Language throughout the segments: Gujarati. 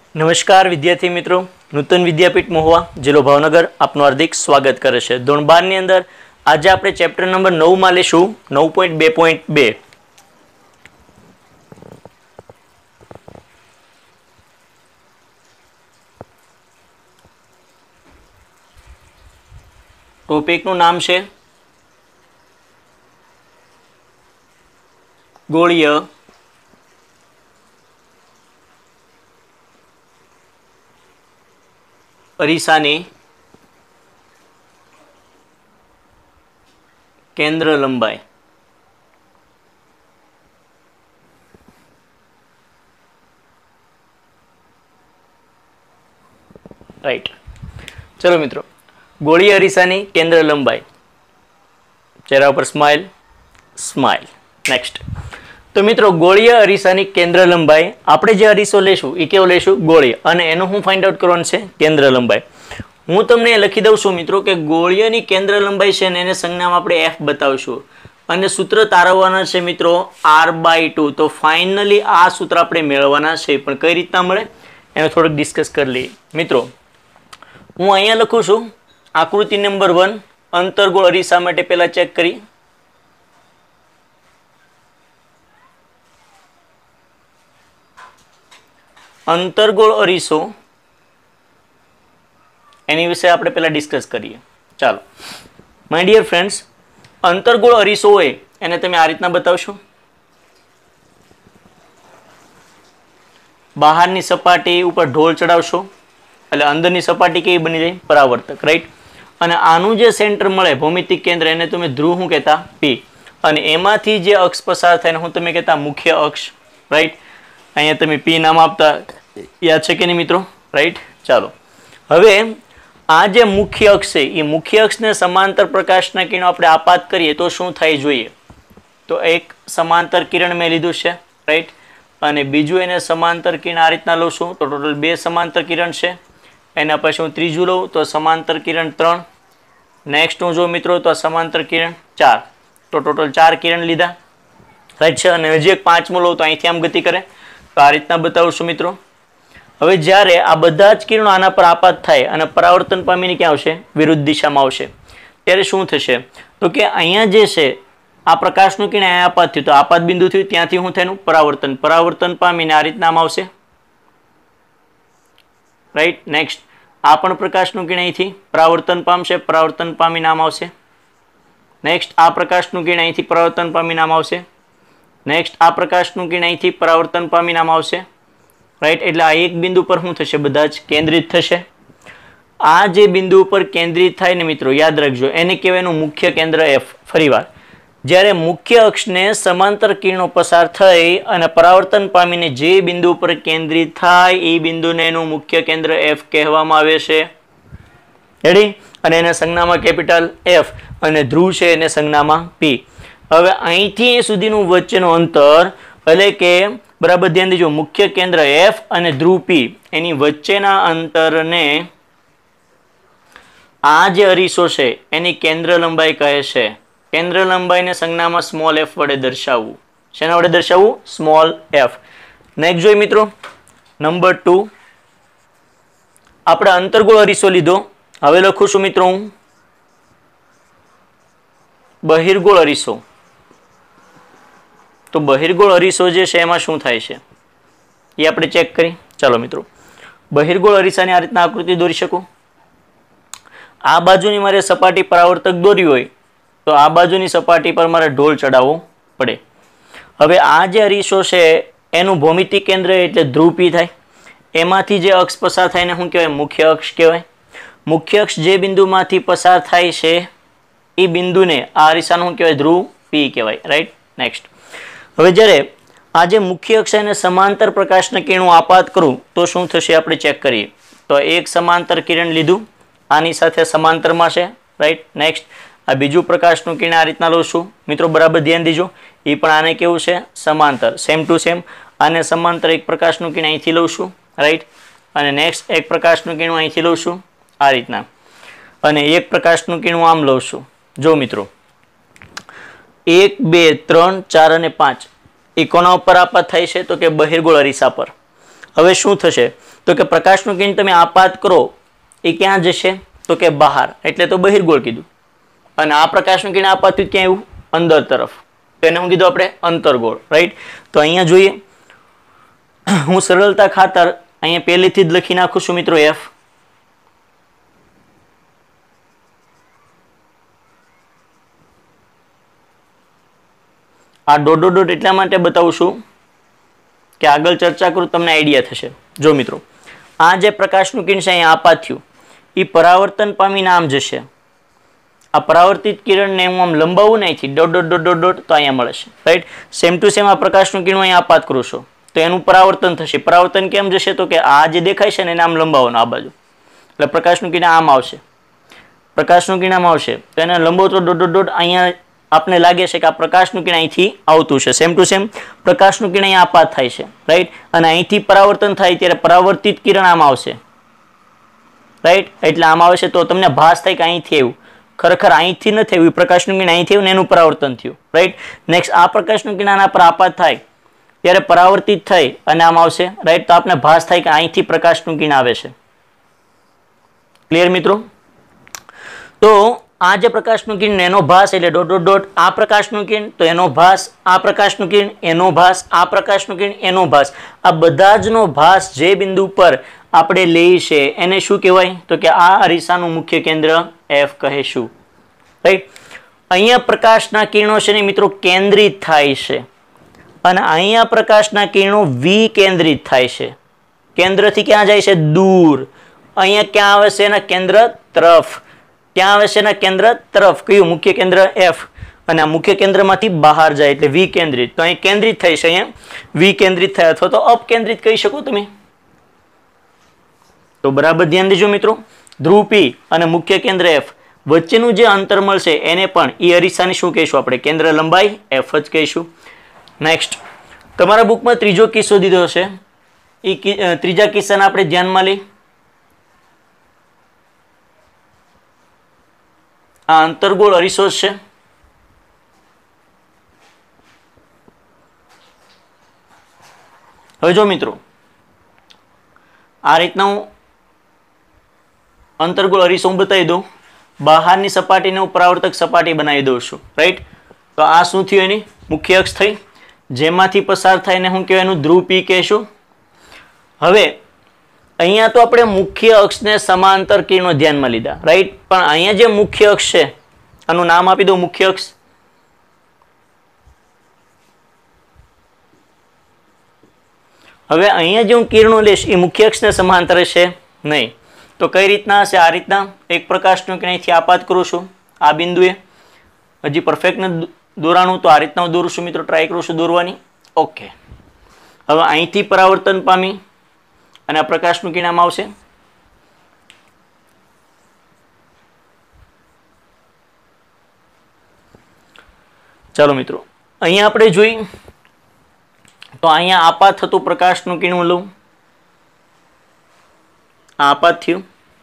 नमस्कार विद्यार्थी मित्रों, नूतन विद्यापीठ महुआ जिलो भावनगर आपનું हार्दिक स्वागत करे छे। ધોરણ 12 ની અંદર આજે આપણે ચેપ્ટર નંબર 9 માં લેશું 9.2.2 ટોપિક નું નામ છે ગોળીય અરીસાની કેન્દ્ર લંબાઈ। राइट, चलो मित्रों, गोळीय अरीसानी केंद्र लंबाई। चेहरा पर स्माइल, स्माइल। नेक्स्ट, तो मित्रों गोळीय अरीसानी केंद्र लंबाई आपणे जे अरीसो लेशुं ए केवो लेशुं गोळीय अने एनो हुं फाइंड आउट करवानुं छे केंद्र लंबाई। हूँ तमने लखी दઉં છું मित्रों के गोळीयनी केंद्र लंबाई छे ने एने संज्ञामां आपणे f बतावशुं अने सूत्र तारववाना छे मित्रों r/2। तो फाइनली आ सूत्र आपणे मेळववाना छे, पण कई रीतना मळे एने थोडुंक डिस्कस करी लईए। मित्रों हूँ अहींया लखुं छुं आकृति नंबर 1 अंतर्गोळ अरीसा माटे पहेला चेक करी। अंतर्गोळ अरीसो एनी विषय आपणे पहेला डिस्कस करीए। चालो माय डियर फ्रेंड्स, अंतर्गोळ अरीसो होय एने तमे आ रीतना बतावशो। बहारनी सपाटी उपर ढोल चढ़ावशो એટલે અંદરની સપાટી કેવી બની જાય? પરાવર્તક, રાઈટ। અને આનું જે સેન્ટર મળે ભૌમિતિક કેન્દ્ર એને તમે ધ્રુવ શું કહેતા? P। અને એમાંથી જે અક્ષ પસાર થાય એને હું તમે કહેતા મુખ્ય અક્ષ, રાઈટ। અહીંયા તમે P નામ આપતા યાદ છે કે નહીં મિત્રો? રાઈટ। ચાલો હવે આ જે મુખ્ય અક્ષ છે એ મુખ્ય અક્ષને સમાંતર પ્રકાશના કિરણો આપણે આપાત કરીએ તો શું થાય જોઈએ? તો એક સમાંતર કિરણ મેં લીધું છે, રાઈટ। અને બીજું એને સમાંતર કિરણ આ રીતના લઉં છું તો ટોટલ 2 સમાંતર કિરણ છે। एना पछी हूँ त्रीजू लऊँ तो समांतर किरण 3। नेक्स्ट हूँ जो मित्रों तो समांतर किरण 4। तो टोटल 4 किरण लीधा, राइट है। अने हजी एक 5मू लऊँ तो अहींथी आम गति करे तो आ रीतना बतावुं छुं मित्रों। हवे ज्यारे आ बधा ज किरणों आना पर आपात थाय अने परावर्तन पामीने क्यां आवशे? विरुद्ध दिशामां आवशे। त्यारे शुं थशे? तो के अहींया जे छे आ प्रकाशनुं किरण अहींया आपात थयुं तो आपात बिंदु थयुं त्यांथी शुं थयुं? परावर्तन। परावर्तन पामीने आ रीतना आम आवशे, राइट। नेक्स्ट आ पण प्रकाशनुं किरण अहींथी परावर्तन पामशे, परावर्तन पामी नाम आवशे। नेक्स्ट आ प्रकाशनुं किरण अहींथी परावर्तन पामी नाम आवशे। नेक्स्ट आ प्रकाशनुं किरण अहींथी परावर्तन पामी नाम आवशे, राइट। एटले आ एक बिंदु पर शुं थशे? बधा ज केंद्रित थशे। आ जे बिंदु पर केंद्रित थाय ने मित्रों याद राखजो एने कहेवाय एनुं मुख्य केंद्र F। फरीवार ज्यारे मुख्य अक्षने समांतर किरणों पसार थई अने परावर्तन पामीने जे बिंदु पर केंद्रित थाय ए बिंदुने एनुं मुख्य केंद्र F कहेवामां आवे छे, रेडी। अने एने संज्ञामां केपिटल F अने ध्रुव छे एने संज्ञामां P। हवे અહીંથી સુધીનું વચ્ચેનું અંતર એટલે કે બરાબર ધ્યાન દેજો, મુખ્ય કેન્દ્ર F અને ધ્રુવ P એની વચ્ચેના અંતરને આ જે અરીસો છે એની કેન્દ્ર લંબાઈ કહે છે। केंद्र लंबाई ने संज्ञा में स्मॉल f वडे दर्शावू। शेना वडे दर्शावू? Small f। नेक्स्ट जोई मित्रों नंबर 2 आपणे अंतर्गोळ अरीसो लीधो। हवे लखुं छुं मित्रों बहिर्गोळ अरीसो। तो बहिर्गोळ अरीसो जे छे एमां शुं थाय छे ए आपणे चेक करी। चलो मित्रों बहिर्गोळ अरीसानी आ रीतना आकृति दोरी शकूं। आ बाजुनी मारे सपाटी परावर्तक दोरी होय तो आ बाजुनी सपाटी पर मारे ढोल चढ़ावવો પડે। હવે આ જે અરીસો છે એનું ભૌમિતિક કેન્દ્ર એટલે ધ્રુવ P થાય। એમાંથી જે અક્ષ પસાર થાય એને શું કહેવાય? મુખ્ય અક્ષ કહેવાય। મુખ્ય અક્ષ જે બિંદુમાંથી પસાર થાય છે એ બિંદુને આ અરીસાનું શું કહેવાય? ધ્રુવ P કહેવાય, રાઈટ। નેક્સ્ટ હવે જ્યારે આ જે મુખ્ય અક્ષ એને સમાંતર પ્રકાશના કિરણો આપાત કરું તો શું થશે આપણે ચેક કરીએ। તો એક સમાંતર કિરણ લીધું આની સાથે સમાંતરમાં છે, રાઈટ। નેક્स्ट आ बीजू प्रकाशनुं किरण आ रीतना लઉં છું मित्रों, बराबर ध्यान दीजो। ए पण आने केवुं छे? समांतर, सेम टू सेम। आने समांतर एक प्रकाशनुं किरण અહીંથી લઉં છું, राइट। અને नेक्स्ट एक प्रकाशनुं किरण અહીંથી લઉં છું आ रीतना, અને एक प्रकाशनुं किरण आम લઉં છું। जो मित्रों 1 2 3 4 અને 5 એ કોના ઉપર આપાત થાય છે? તો કે બહિર્ગોળ અરીસા પર। હવે શું થશે તો કે પ્રકાશનું કિરણ તમે આપાત કરો એ ક્યાં જશે તો કે બહાર, એટલે તો બહિર્ગોળ કીધું. અને આ પ્રકાશનું કિરણ આપાત થયું ક્યાં આવ્યું અંદર તરફ, તો એને શું કીધું આપણે અંતર્ગોળ, રાઈટ. તો અહીંયા જોઈએ, હું સરળતા ખાતર અહીંયા પહેલેથી જ લખી નાખું છું મિત્રો એફ. આ ડોટ ડોટ ડોટ એટલા માટે બતાવું છું કે આગળ ચર્ચા કરું તમને આઈડિયા થશે. જો મિત્રો, આ જે પ્રકાશનું કિરણ છે અહીંયા આપાત થયું એ પરાવર્તન પામીને આમ જશે. આ પરાવર્તિત કિરણને હું આમ લંબાવું ને અહીંથી dot dot dot dot dot તો અહીંયા મળે છે, રાઈટ. સેમ ટુ સેમ આ પ્રકાશનું કિરણ અહીંયા આપાત કરું છું તો એનું પરાવર્તન થશે. પરાવર્તન કેમ જશે તો કે આ જે દેખાય છે ને એને આમ લંબાવવાનું આ બાજુ, એટલે પ્રકાશનું કિરણ આમ આવશે, પ્રકાશનું કિરણ આમ આવશે તો એને લંબાવતો ડોટ ડોટ ડોટ અહીંયા આપને લાગે છે કે આ પ્રકાશનું કિરણ અહીંથી આવતું છે. સેમ ટુ સેમ પ્રકાશનું કિરણ અહીંયા આપાત થાય છે, રાઈટ. અને અહીંથી પરાવર્તન થાય ત્યારે પરાવર્તિત કિરણ આમ આવશે, રાઈટ. એટલે આમ આવે છે તો તમને ભાસ થાય કે અહીંથી આવ્યું, ખરેખર અહીંથી નથી આવ્યું, પ્રકાશનું કિરણ અહીંથી આવ્યું ને એનું પરાવર્તન થયું, રાઈટ. નેક્સ્ટ આ પ્રકાશનું કિરણ આના પર આપાત થાય ત્યારે પરાવર્તિત થઈ અને આમ આવશે, રાઈટ. તો આપને ભાસ થાય કે અહીંથી પ્રકાશનું કિરણ આવે છે. ક્લિયર મિત્રો? તો આ જે પ્રકાશનું કિરણ એનો ભાસ એટલે ડોટ ડોટ ડોટ, આ પ્રકાશનું કિરણ તો એનો ભાસ, આ પ્રકાશનું કિરણ એનો ભાસ, આ પ્રકાશનું કિરણ એનો ભાસ, આ બધા જનો ભાસ જે બિંદુ પર આપણે લઈએ છે એને શું કહેવાય તો કે આ અરીસાનું મુખ્ય કેન્દ્ર એફ કહેશું, રાઈટ. અહીંયા પ્રકાશના કિરણો છે ને મિત્રો કેન્દ્રિત થાય છે અને અહીંયા પ્રકાશના કિરણો વિકેન્દ્રિત થાય છે. કેન્દ્રથી ક્યાં જાય છે? દૂર. અહીંયા ક્યાં આવે છે? એના કેન્દ્ર તરફ. ક્યાં આવે છે? એના કેન્દ્ર તરફ. કયું? મુખ્ય કેન્દ્ર એફ. અને આ મુખ્ય કેન્દ્રમાંથી બહાર જાય એટલે વિકેન્દ્રિત. તો અહીં કેન્દ્રિત થાય છે, અહીંયા વિકેન્દ્રિત થાય અથવા તો અપકેન્દ્રિત કહી શકો તમે. તો બરાબર ધ્યાન દેજો મિત્રો. ધ્રુવ પી અને મુખ્ય કેન્દ્ર એફ વચ્ચેનું જે અંતર મળશે એને પણ એ અરીસાની શું કહીશું આપણે? કેન્દ્ર લંબાઈ એફ જ કહીશું. નેક્સ્ટ, તમારા બુકમાં ત્રીજો કિસ્સો દીધો છે. એ ત્રીજા કિસ્સાને આપણે ધ્યાનમાં લઈ. આ અંતર્ગોળ અરીસો છે. હવે જો મિત્રો, આ રીતના હું અંતર્ગોળ અરીસો હું બતાવી દઉં. બહારની સપાટીને હું પરાવર્તક સપાટી બનાવી દઉં છું, રાઈટ. તો આ શું થયું? એની મુખ્ય અક્ષ થઈ, જેમાંથી પસાર થાય ને હું કહેવાય એનું ધ્રુવ પી કહેશું. હવે અહીંયા તો આપણે મુખ્ય અક્ષને સમાંતર કિરણો ધ્યાનમાં લીધા, રાઈટ. પણ અહીંયા જે મુખ્ય અક્ષ છે આનું નામ આપી દઉં મુખ્ય અક્ષ. હવે અહીંયા જે હું કિરણો લઈશ એ મુખ્ય અક્ષને સમાંતર છે નહીં. તો કઈ રીતના હશે? આ રીતના એક પ્રકાશનું કિરણ અહીંથી આપાત કરું છું આ બિંદુએ. હજી પરફેક્ટ નથી દોરાણું તો આ રીતના હું દોરું છું મિત્રો, ટ્રાય કરું છું દોરવાની. ઓકે. હવે અહીંથી પરાવર્તન પામી અને આ પ્રકાશનું કિરણ આમ આવશે. ચાલો મિત્રો, અહીંયા આપણે જોઈ તો અહીંયા આપાત થતું પ્રકાશનું કિરણ લઉં. આ આપાત થયું.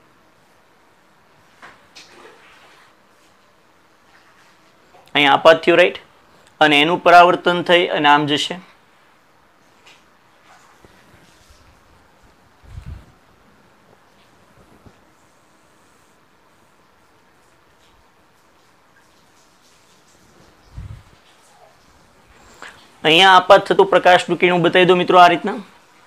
અહીંયા આપાત થયું, રાઈટ. અને એનું પરાવર્તન થઈ અને આમ જશે. અહીંયા આપાત થતું પ્રકાશનું કિરણ બતાવી દો મિત્રો આ રીતના,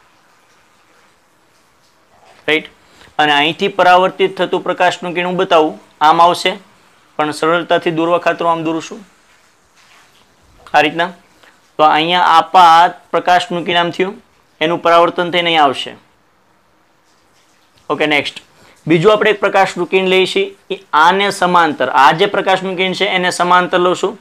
રાઈટ. અને અહીંથી પરાવર્તિત થતું પ્રકાશનું કિરણ બતાવું આમ આવશે, પણ સરળતાથી દોરવા ખાતર આમ દોરું છું આ રીતના. તો અહીંયા આપાત પ્રકાશનું કિરણ આમ થયું, એનું પરાવર્તન થઈને અહીંયા આવશે. ઓકે. નેક્સ્ટ, બીજું આપણે એક પ્રકાશનું કિરણ લઈએ છીએ એ આને સમાંતર. આ જે પ્રકાશનું કિરણ છે એને સમાંતર લઉં છું.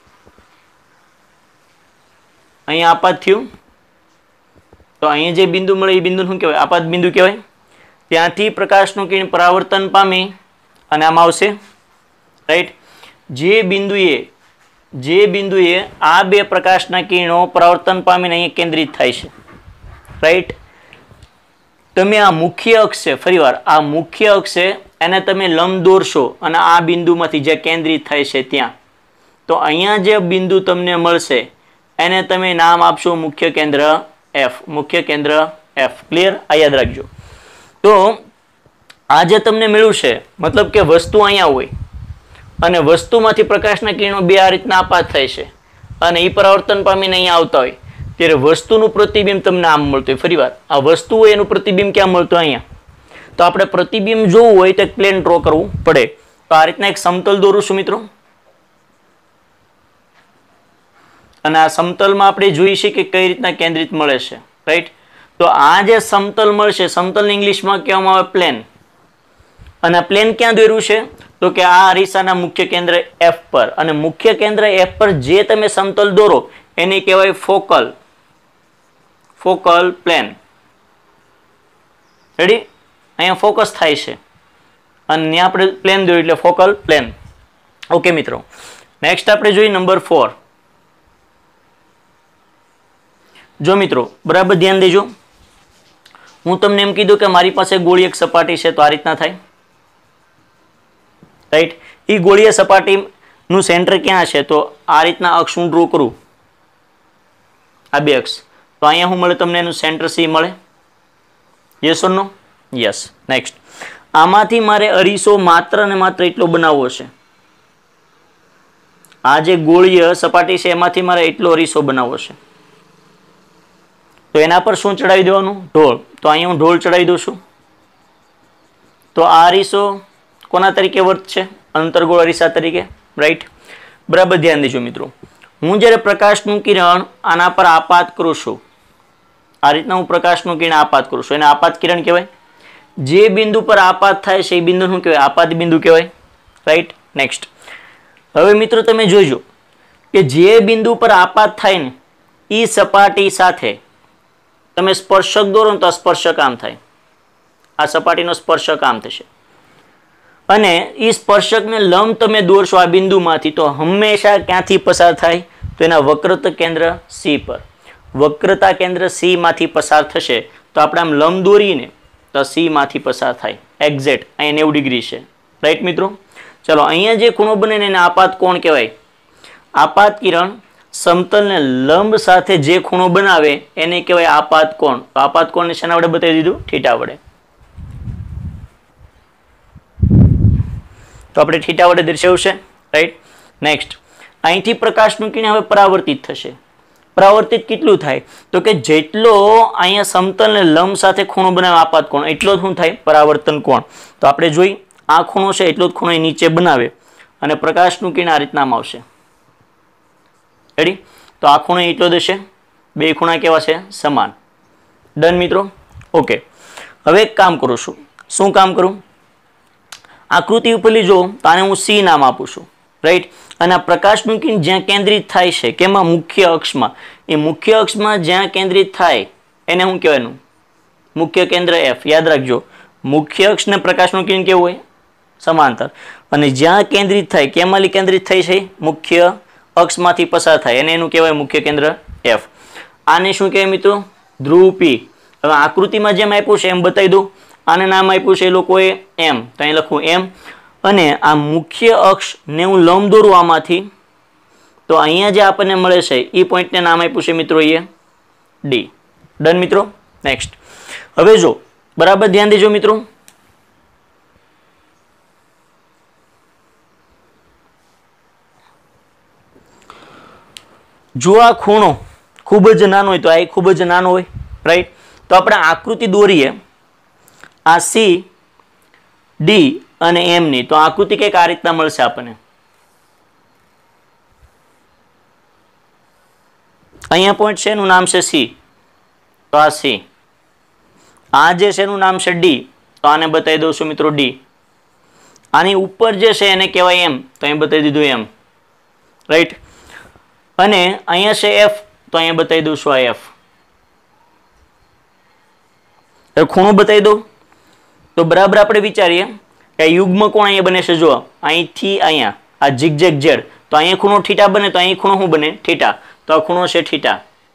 અહીંયા આપાત થયું તો અહીંયા જે બિંદુ મળે એ બિંદુ શું કહેવાય? આપાત બિંદુ કહેવાય. ત્યાંથી પ્રકાશનું કિરણ પરાવર્તન પામી અને આમ આવશે, રાઈટ. જે બિંદુએ આ બે પ્રકાશના કિરણો પરાવર્તન પામીને અહીંયા કેન્દ્રિત થાય છે, રાઈટ. તમે આ મુખ્ય અક્ષ છે, ફરીવાર આ મુખ્ય અક્ષ છે એને તમે લંબ દોરશો અને આ બિંદુમાંથી જે કેન્દ્રિત થાય છે ત્યાં, તો અહીંયા જે બિંદુ તમને મળશે એને તમે નામ આપશો મુખ્ય કેન્દ્ર એફ. મુખ્ય કેન્દ્ર एफ। क्लियर? आ याद रखजो। तो आज तमने मिळ्યું છે मतलब કે વસ્તુ અહીંયા હોય અને વસ્તુમાંથી પ્રકાશના કિરણો બે આ રીતના આપાત થાય છે અને એ પરાવર્તન પામીને અહીંયા આવતા હોય ત્યારે વસ્તુનું પ્રતિબિંબ તમને આમ મળતું હોય। ફરીવાર આ વસ્તુ હોય એનું પ્રતિબિંબ ક્યાં મળતું અહીંયા? તો આપણે પ્રતિબિંબ જોવું હોય તો પ્લેન ડ્રો કરવું પડે। તો આ રીતના એક સમતલ દોરું છું મિત્રો અને આ સમતલમાં આપણે જોઈએ છે કે કઈ રીતના કેન્દ્રિત મળે છે, રાઈટ? તો આ જે સમતલ મળશે, સમતલને ઇંગ્લિશમાં કહેવામાં આવે પ્લેન। અને આ પ્લેન ક્યાં દોર્યું છે? તો કે આ અરીસાના મુખ્ય કેન્દ્ર એફ પર, અને મુખ્ય કેન્દ્ર એફ પર જે તમે સમતલ દોરો એને કહેવાય ફોકલ પ્લેન। રેડી? અહીંયા ફોકસ થાય છે અને ત્યાં આપણે પ્લેન દોર્યું એટલે ફોકલ પ્લેન। ઓકે મિત્રો, નેક્સ્ટ આપણે જોઈએ નંબર 4। જો મિત્રો બરાબર ધ્યાન દેજો, હું તમને એમ કીધું કે મારી પાસે ગોળી એક સપાટી છે તો આ રીતના થાય, રાઈટ? એ ગોળીય સપાટીનું સેન્ટર ક્યાં છે? તો આ રીતના અક્ષ હું ડ્રો કરું, આ બે અક્ષ, તો અહીંયા શું મળે તમને? એનું સેન્ટર સી મળે। Yes or no? Yes. Next, આમાંથી મારે અરીસો માત્ર ને માત્ર એટલો બનાવવો છે। આ જે ગોળીય સપાટી છે એમાંથી મારે એટલો અરીસો બનાવવો છે, તો એના પર શું ચડાવી દેવાનું? ઢોળ। તો અહીંયા હું ઢોળ ચડાવી દઉં છું। તો આ અરીસો કોના તરીકે વર્તશે? અંતર્ગોળ અરીસા તરીકે, રાઈટ? બરાબર ધ્યાન દેજો મિત્રો, હું જ્યારે પ્રકાશનું કિરણ આના પર આપાત કરું છું, આ રીતના હું પ્રકાશનું કિરણ આપાત કરું છું, એને આપાત કિરણ કહેવાય। જે બિંદુ પર આપાત થાય છે એ બિંદુ શું કહેવાય? આપાત બિંદુ કહેવાય, રાઈટ? નેક્સ્ટ, હવે મિત્રો તમે જોજો કે જે બિંદુ પર આપાત થાય ને એ સપાટી સાથે તમે સ્પર્શક દોરો તો સ્પર્શક આમ થાય, આ સપાટીનો સ્પર્શક આમ થશે, અને એ સ્પર્શકને લંબ તમે દોરશો આ બિંદુમાંથી તો હંમેશા ક્યાંથી પસાર થાય? તો એના વક્રતા કેન્દ્ર સી પર, વક્રતા કેન્દ્ર સી માંથી પસાર થશે। તો આપણે આમ લંબ દોરીને તો સી માંથી પસાર થાય, એક્ઝેક્ટ અહીંયા 90 ડિગ્રી છે, રાઈટ મિત્રો? ચલો, અહીંયા જે ખૂણો બને ને એને આપાત કોણ કહેવાય? આપાત કિરણ સમતલને લંબ સાથે જે ખૂણો બનાવે એને કહેવાય આપાત કોણ। તો આપાત કોણને શેના વડે બતાવી દીધું? થીટા વડે। તો આપણે થીટા વડે દર્શાવ્યું છે, રાઈટ? નેક્સ્ટ, અહીંથી પ્રકાશનું કિરણ હવે પરાવર્તિત થશે। પરાવર્તિત કેટલું થાય? તો કે જેટલો અહીંયા સમતલને લંબ સાથે ખૂણો બનાવે આપાત કોણ, એટલો જ શું થાય? પરાવર્તન કોણ। તો આપણે જોઈ આ ખૂણો છે એટલો જ ખૂણો નીચે બનાવે અને પ્રકાશનું કિરણ આ રીતનામાં આવશે, રેડી? તો આ ખૂણો એટલો જ હશે, બે ખૂણા કેવા છે? સમાન। ડન મિત્રો? ઓકે, હવે એક કામ કરું છું। શું કામ કરું? આકૃતિ ઉપરથી જો તો આને હું સી નામ આપું છું, રાઈટ? અને આ પ્રકાશનું કિરણ જ્યાં કેન્દ્રિત થાય છે કેમાં? મુખ્ય અક્ષમાં। એ મુખ્ય અક્ષમાં જ્યાં કેન્દ્રિત થાય એને શું કહેવાનું? મુખ્ય કેન્દ્ર એફ। યાદ રાખજો, મુખ્ય અક્ષ ને પ્રકાશનું કિરણ કેવું હોય? સમાંતર। અને જ્યાં કેન્દ્રિત થાય કેમાં કેન્દ્રિત થાય છે? મુખ્ય અક્ષમાંથી પસાર થાય એને એનું કહેવાય મુખ્ય કેન્દ્ર એફ। આને શું કહેવાય મિત્રો? ધ્રુવ પી। હવે આકૃતિમાં જેમ આપ્યું છે એમ બતાવી દઉં। આને નામ આપ્યું છે એ લોકોએ એમ, તો અહીં લખું એમ, અને આ મુખ્ય અક્ષને હું લંબ દોરું આમાંથી તો અહીંયા જે આપણને મળે છે એ પોઈન્ટને નામ આપ્યું છે મિત્રો એ ડી। ડન મિત્રો? નેક્સ્ટ, હવે જો બરાબર ધ્યાન દેજો મિત્રો, જો આ ખૂણો ખૂબ જ નાનો હોય તો આ ખૂબ જ નાનો હોય, રાઈટ? તો આપણે આકૃતિ દોરીએ આ સી ડી અને એમ ની, તો આકૃતિ કંઈક આ રીતના મળશે આપણને। અહીંયા પોઈન્ટ છે એનું નામ છે સી, તો આ સી, આ જે છે એનું નામ છે ડી, તો આને બતાવી દઉં છું મિત્રો ડી। આની ઉપર જે છે એને કહેવાય એમ, તો અહીં બતાવી દીધું એમ, રાઈટ? અને અહીંયા છે એફ, તો અહીંયા બતાવી દઉં છું આ એફ। ખૂણો બતાવી દઉં તો બરાબર આપણે વિચારીએ કે યુગ્મ કોણ અહીંયા બને છે? જો અહીંથી અહીંયા આ ઝિગઝેગ ઝેડ, તો અહીંયા ખૂણો થીટા બને, તો અહીં ખૂણો શું બને? થીટા। તો આ ખૂણો છે થીટા,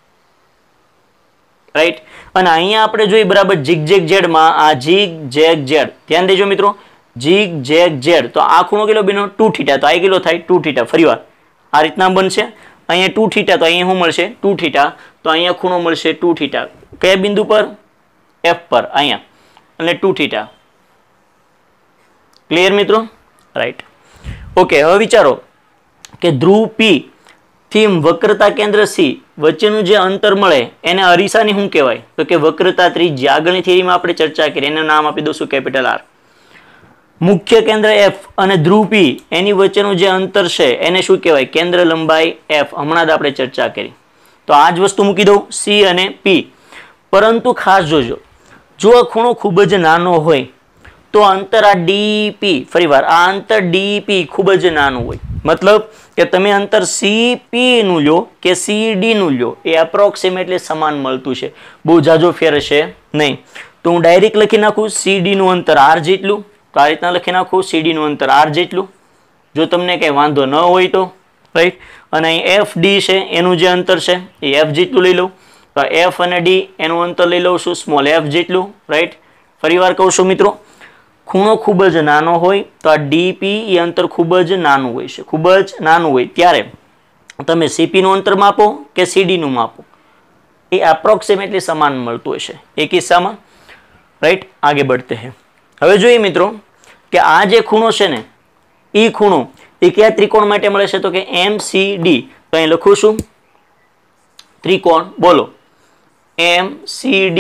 રાઈટ? અને અહીંયા આપણે જોઈએ બરાબર ઝિગઝેગ ઝેડમાં આ ઝિગઝેગ ઝેડ, ધ્યાન દેજો મિત્રો, ઝિગઝેગ ઝેડ, તો આ ખૂણો કેટલો બન્યો? 2 થીટા। તો આ કેટલો થાય? 2 થીટા। ફરીવાર આ રીતના બનશે, અહીંયા 2 થીટા, તો અહીંયા શું મળશે? 2 થીટા। તો અહીંયા ખૂણો મળશે 2 થીટા। કયા બિંદુ પર? एफ पर अहींया એટલે 2 थीटा। क्लियर मित्रों? राइट। ओके, હવે વિચારો કે ધ્રુવ P થી વક્રતા કેન્દ્ર C વચ્ચેનું જે અંતર મળે એને અરીસાની શું કહેવાય? તો કે વક્રતા ત્રિજ્યા। આગળની થિયરીમાં આપણે ચર્ચા કરી, એનું નામ આપી દઉં કેપિટલ R। મુખ્ય કેન્દ્ર F અને ધ્રુવ P એની વચ્ચેનું જે અંતર છે એને શું કહેવાય? કેન્દ્ર લંબાઈ F। હમણાં જ આપણે ચર્ચા કરી, તો આ જ વસ્તુ મૂકી દઉં C અને P। પરંતુ ખાસ જોજો, જો આ ખૂણો ખૂબ જ નાનો હોય તો અંતર આ ડીપી, ફરીવાર આ અંતર ડીપી ખૂબ જ નાનું હોય, મતલબ કે તમે અંતર સીપી નું લ્યો કે સીડી નું લ્યો એ એપ્રોક્સિમેટલી સમાન મળતું છે, બહુ જાજો ફેર છે નહીં। તો હું ડાયરેક્ટ લખી નાખું સીડી નું અંતર આર જેટલું, તો આ રીતના લખી નાખું સીડી નું અંતર આર જેટલું, જો તમને કંઈ વાંધો ન હોય તો, રાઈટ। અને અહીં એફ ડી છે એનું જે અંતર છે એ એફ જેટલું લઈ લઉં, તો એફ અને ડી એનું અંતર લઈ લઉં છું સ્મોલ એફ જેટલું, રાઈટ। ફરીવાર કહું છું મિત્રો, ખૂણો ખૂબ જ નાનો હોય તો આ ડીપી એ અંતર ખૂબ જ નાનું હોય છે, ખૂબ જ નાનું હોય ત્યારે તમે સીપી નું અંતર માપો કે સીડી નું માપો એ એપ્રોક્સિમેટલી સમાન મળતું હશે એ કિસ્સામાં, રાઈટ। આગે बढ़ते हैं। હવે જોઈએ મિત્રો કે આ જે ખૂણો છે ને એ ખૂણો એ કયા ત્રિકોણ માટે મળે છે? તો કે MCD। તો અહીં લખું છું ત્રિકોણ, બોલો MCD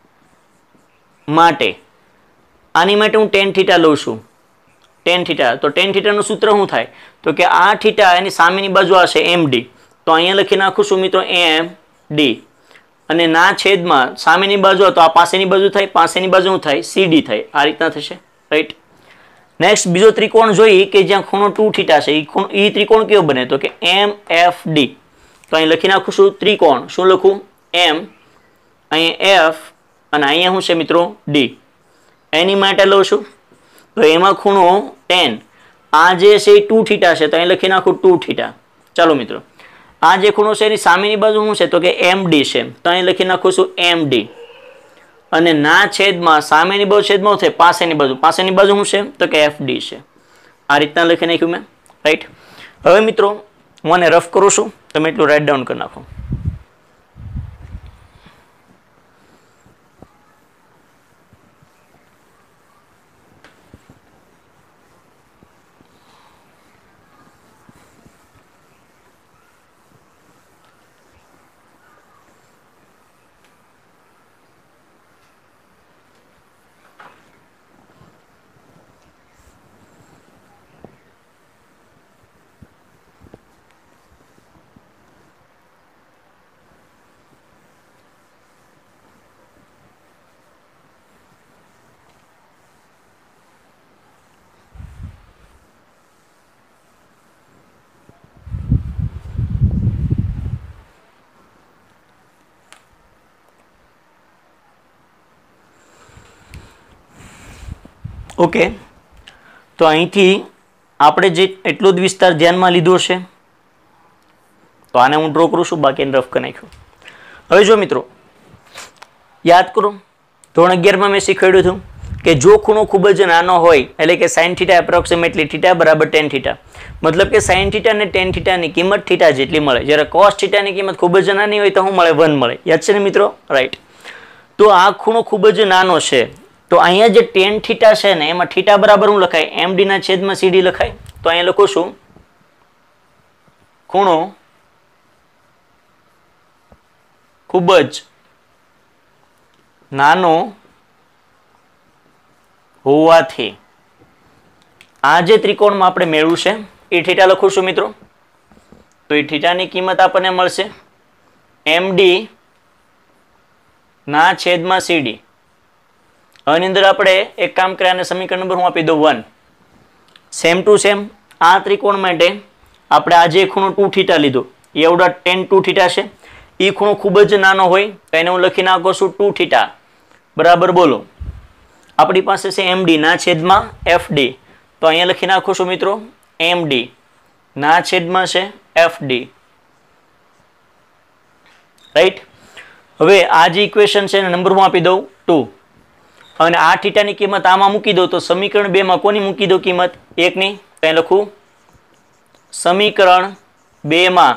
માટે આની માટે હું tan θ લઉં છું, tan θ। તો tan θ નું સૂત્ર શું થાય? તો કે આ θ એની સામેની બાજુ આવશે MD, તો અહીંયા લખી નાખું છું મિત્રો MD, અને ના છેદમાં સામેની બાજુ તો આ પાસેની બાજુ થાય, પાસેની બાજુ શું થાય? CD થાય, આ રીતના થશે, રાઈટ। નેક્સ્ટ બીજો ત્રિકોણ જોઈએ કે જ્યાં ખૂણો 2θ છે, એ ત્રિકોણ કયો બને? તો કે MFD। તો અહીં લખી નાખું છું ત્રિકોણ, શું લખું? M, અહીંયા F અને અહીંયા શું છે મિત્રો? D। એની માટે લઉં છું તો એમાં ખૂણો tan, આ જે છે એ 2θ છે, તો અહીં લખી નાખું 2θ। ચાલો મિત્રો, આ જે ખૂણો છે એની સામેની બાજુ શું છે? તો કે MD છે, તો અહીં લખી નાખું છું MD, અને ના છેદમાં સામેની બાજુ છેદમાં થાય પાસેની બાજુ, પાસેની બાજુ શું છે? તો કે FD છે। આ રીતના લખી નાખ્યું મેં, રાઈટ। હવે મિત્રો હું આને રફ કરું છું, તમે એટલું રાઇટ ડાઉન કરી નાખો। ઓકે, તો અહીંથી આપણે જે એટલો જ વિસ્તાર ધ્યાનમાં લીધો છે તો આને હું ડ્રો કરું છું, બાકી એને રફ કરી નાખ્યું। હવે જો મિત્રો યાદ કરો, ધોરણ 11માં મેં શીખવાડ્યું હતું કે જો ખૂણો ખૂબ જ નાનો હોય એટલે કે sin θ એપ્રોક્સિમેટલી θ બરાબર tan θ, મતલબ કે sin θ અને tan θ ની કિંમત θ જેટલી મળે, જ્યારે cos θ ની કિંમત ખૂબ જ નાની હોય તો શું મળે? 1 મળે। યાદ છે ને મિત્રો? રાઈટ। તો આ ખૂણો ખૂબ જ નાનો છે, તો અહીંયા જે tan θ છે ને એમાં θ બરાબર શું લખાય? MD ના છેદમાં CD લખાય। તો અહીંયા લખું છું ખૂણો ખૂબ જ નાનો હોવાથી આ જે ત્રિકોણમાં આપણે મેળવ્યું છે એ θ લખું છું મિત્રો, તો એ θ ની કિંમત આપણને મળશે MD ના છેદમાં CD। આની અંદર આપણે એક કામ કર્યા અને સમીકરણ નંબર હું આપી દઉં 1। સેમ ટુ સેમ આ ત્રિકોણ માટે આપણે આ જે ખૂણો 2θ લીધો એ એવડા tan 2θ છે, એ ખૂણો ખૂબ જ નાનો હોય તો એને હું લખી નાખું છું 2θ બરાબર, બોલો આપણી પાસે છે MD ના છેદમાં FD, તો અહીંયા લખી નાખું છું મિત્રો MD ના છેદમાં છે FD, રાઈટ। હવે આ જે ઇક્વેશન છે એને નંબર હું આપી દઉં 2, અને આ θ ની કિંમત આમાં મૂકી દો તો સમીકરણ 2 માં કોની મૂકી દો કિંમત? 1 ની, તો અહીં લખું સમીકરણ 2 માં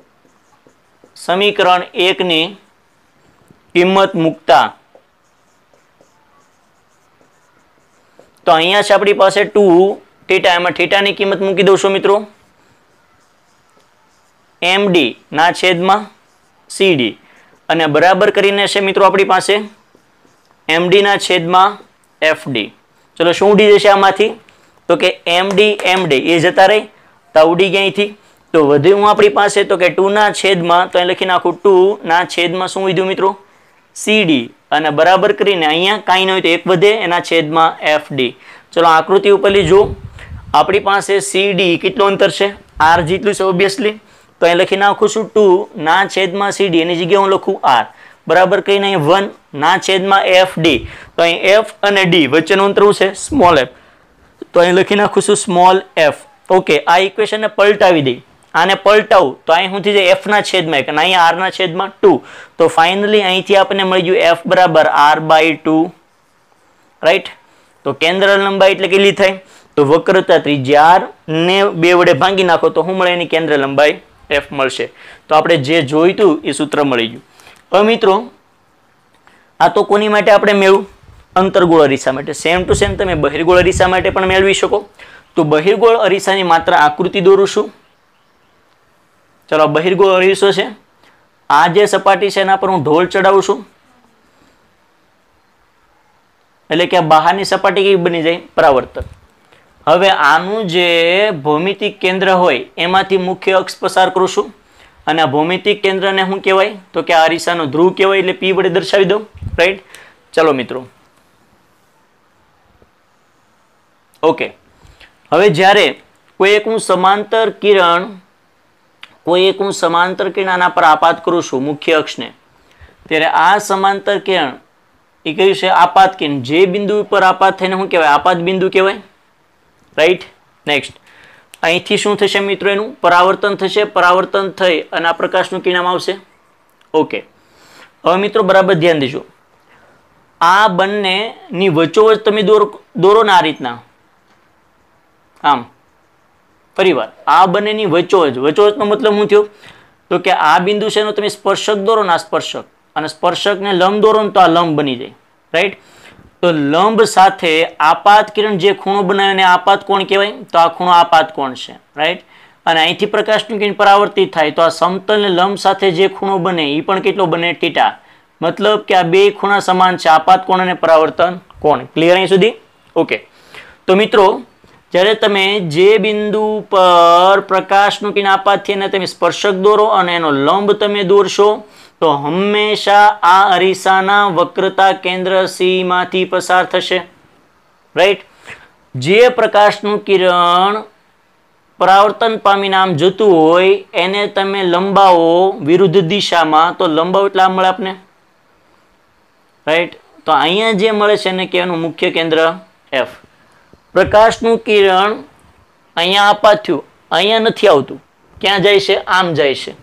સમીકરણ 1 ની કિંમત મૂકતા તો અહીંયા છે આપણી પાસે 2 થીટા, એમાં થીટાની કિંમત મૂકી દઉં છું મિત્રો MD ના છેદમાં CD અને બરાબર કરીને છે મિત્રો આપણી પાસે MD ના છેદમાં FD. ચલો શું ઉડી જશે આમાંથી? તો કે MD એ જતા રહે તો ઉડી ગયા અહીંથી. તો વધ્યું આપણી પાસે તો કે 2 ના છેદમાં, તો અહીં લખી નાખું 2 ના છેદમાં શું વધ્યું મિત્રો? CD અને બરાબર કરીને અહીંયા કાંઈ ન હોય તો એક વધે એના છેદમાં FD. ચલો આકૃતિ ઉપરથી જો આપણી પાસે CD કેટલું અંતર છે? R જેટલું છે ઓબ્વિયસલી. તો અહીં લખી નાખું છું 2 ના છેદમાં CD, એની જગ્યાએ હું લખું R બરાબર કરીને અહીં 1 ના છેદમાં FD. તો અહીં F અને D વચ્ચેનું અંતર છે સ્મોલ f, તો અહીં લખી નાખું છું સ્મોલ f. ઓકે, આ ઇક્વેશનને પલટાવી દઈ, આને પલટાવું તો અહીં શું થઈ જાય? F ના છેદમાં 1 અને અહીંયા R ના છેદમાં 2. તો ફાઇનલી અહીંથી આપણને મળી ગયું F બરાબર R/2, રાઈટ. તો કેન્દ્ર લંબાઈ એટલે કેટલી થાય? તો વક્રતા ત્રિજ્યા R ને 2 વડે ભાંગી નાખો તો શું મળે? એની કેન્દ્ર લંબાઈ F મળશે. તો આપણે જે જોઈતું એ સૂત્ર મળી ગયું. હવે મિત્રો આ તો કોની માટે આપણે મેળવું? અંતર્ગોળ અરીસા માટે. સેમ ટુ સેમ તમે બહિર્ગોળ અરીસા માટે પણ મેળવી શકો. તો બહિર્ગોળ અરીસાની માત્ર આકૃતિ દોરું છું. ચલો બહિર્ગોળ અરીસો છે, આ જે સપાટી છે એના પર હું ઢોલ ચડાવું છું, એટલે કે આ બહારની સપાટી કેવી બની જાય? પરાવર્તક. હવે આનું જે ભૌમિતિક કેન્દ્ર હોય એમાંથી મુખ્ય અક્ષ પસાર કરું છું અને આ ભૌમિતિક કેન્દ્રને શું કહેવાય? તો કે આ અરીસાનો ધ્રુવ કહેવાય, એટલે P વડે દર્શાવી દઉં, રાઈટ. ચલો મિત્રો, ઓકે. હવે જ્યારે કોઈ એક હું સમાંતર કિરણ આના પર આપાત કરું છું મુખ્ય અક્ષને, ત્યારે આ સમાંતર કિરણ એ કયું છે? આપાત કિરણ. જે બિંદુ પર આપાત થઈને શું કહેવાય? આપાત બિંદુ કહેવાય, રાઈટ. નેક્સ્ટ અહીંથી શું થશે મિત્રો? એનું પરાવર્તન થશે. પરાવર્તન થઈ અને આ પ્રકાશનું કિરણ આવશે. ઓકે, હવે મિત્રો બરાબર ધ્યાન દેજો. આ બંનેની વચ્ચોવચ તમે દોરો ને આ રીતના, આમ ફરીવાર આ બંનેની વચ્ચોવચનો મતલબ શું થયો? તો કે આ બિંદુ છે એનો તમે સ્પર્શક દોરો ને આ સ્પર્શક, અને સ્પર્શકને લંબ દોરો ને તો આ લંબ બની જાય, રાઈટ. તો લંબ સાથે આપાત કિરણ જે ખૂણો બનાવે એને આપાત કોણ કહેવાય? તો આ ખૂણો આપાત કોણ છે, રાઈટ. અને અહીંથી પ્રકાશનું કિરણ પરાવર્તિત થાય તો આ સમતલ ને લંબ સાથે જે ખૂણો બને એ પણ કેટલો બને? θ. મતલબ કે આ બે ખૂણા સમાન છે, આપાત કોણ અને પરાવર્તન કોણ. ક્લિયર અહીં સુધી? ઓકે. તો મિત્રો જ્યારે તમે જે બિંદુ પર પ્રકાશનું કિરણ આપાત થઈને તમે સ્પર્શક દોરો અને એનો લંબ તમે દોરશો તો હંમેશા આ અરીસાના વક્રતા કેન્દ્ર C માંથી પસાર થશે, રાઈટ. જે પ્રકાશનું કિરણ પરાવર્તન પામીને આમ જતું હોય એને તમે લંબાવો વિરુદ્ધ દિશામાં, તો લંબાવો એટલે આ મળે આપને, રાઈટ. તો અહીંયા જે મળે છે એને કહેવાનું મુખ્ય કેન્દ્ર F. પ્રકાશનું કિરણ અહીંયા આપાત થયું, અહીંયા નથી આવતું, ક્યાં જાય છે? આમ જાય છે.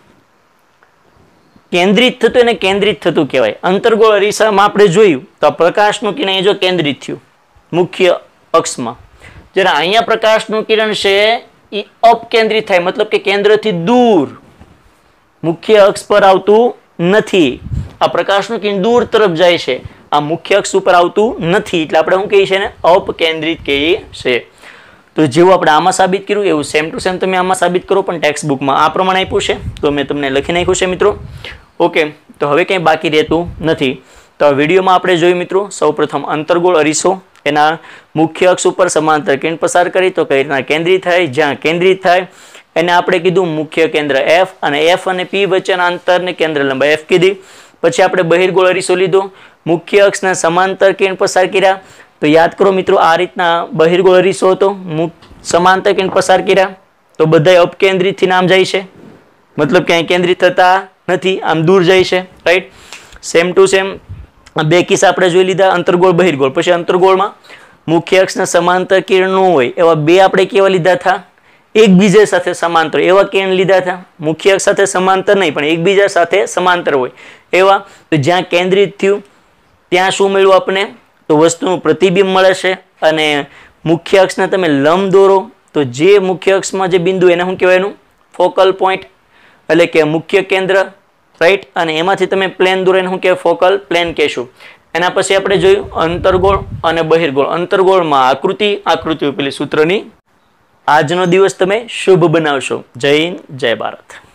કેન્દ્રિત થતું એને કેન્દ્રિત થતું કહેવાય. અંતર્ગોળ અરીસામાં આપણે જોયું તો પ્રકાશનું કિરણ એ જો કેન્દ્રિત થયું મુખ્ય અક્ષમાં, જ્યારે અહીંયા પ્રકાશનું કિરણ છે એ અપકેન્દ્રિત થાય, મતલબ કે કેન્દ્રથી દૂર મુખ્ય અક્ષ પર આવતું નથી. આ પ્રકાશનું કિરણ દૂર તરફ જાય છે, આ મુખ્ય અક્ષ ઉપર આવતું નથી, એટલે આપણે શું કહીએ છીએ? અપકેન્દ્રિત કહીએ છે. તો જેવું આપણે આમાં સાબિત કર્યું એવું સેમ ટુ સેમ તમે આમાં સાબિત કરો, પણ ટેક્સ્ટ બુકમાં આ પ્રમાણે આપ્યું છે તો મેં તમને લખી નાખ્યું છે મિત્રો. ઓકે, તો હવે કંઈ બાકી રહેતું નથી. તો આ વિડીયોમાં આપણે જોયું મિત્રો સૌપ્રથમ અંતર્ગોળ અરીસો, એના મુખ્ય અક્ષ ઉપર સમાંતર કિરણ પસાર કરી તો કઈ રીતના કેન્દ્રિત થાય, જ્યાં કેન્દ્રિત થાય એને આપણે કીધું મુખ્ય કેન્દ્ર F, અને F અને P વચ્ચેના અંતરને કેન્દ્ર લંબાઈ F કીધી. પછી આપણે બહિર્ગોળ અરીસો લીધો, મુખ્ય અક્ષના સમાંતર કિરણ પસાર કર્યા. તો યાદ કરો મિત્રો આ રીતના બહિર્ગોળ અરીસો હતો, સમાંતર કિરણ પસાર કર્યા તો બધા અપકેન્દ્રિતથી આમ જાય છે, મતલબ કે અહીં કેન્દ્રિત થતા નથી, આમ દૂર જાય છે, રાઈટ. સેમ ટુ સેમ બે કિસ્સા આપણે જોઈ લીધા, અંતર્ગોળ બહિર્ગોળ. પછી અંતર્ગોળમાં મુખ્ય અક્ષના સમાંતર કિરણ ન હોય એવા બે આપણે કેવા લીધા હતા? એકબીજા સાથે સમાંતર એવા કિરણ લીધા હતા. મુખ્ય અક્ષ સાથે સમાંતર નહીં પણ એકબીજા સાથે સમાંતર હોય એવા. તો જ્યાં કેન્દ્રિત થયું ત્યાં શું મળ્યું આપણે? તો વસ્તુનું પ્રતિબિંબ મળે છે. અને મુખ્ય અક્ષને તમે લંબ દોરો તો જે મુખ્ય અક્ષમાં જે બિંદુ એને શું કહેવાય? એનું ફોકલ પોઈન્ટ એટલે કે મુખ્ય કેન્દ્ર, રાઈટ. અને એમાંથી તમે પ્લેન દોરો એને શું કહેવાય? ફોકલ પ્લેન કહેશું. એના પછી આપણે જોયું અંતર્ગોળ અને બહિર્ગોળ. અંતર્ગોળમાં આકૃતિ પેલી સૂત્રની. આજનો દિવસ તમે શુભ બનાવશો. જય હિન્દ, જય ભારત.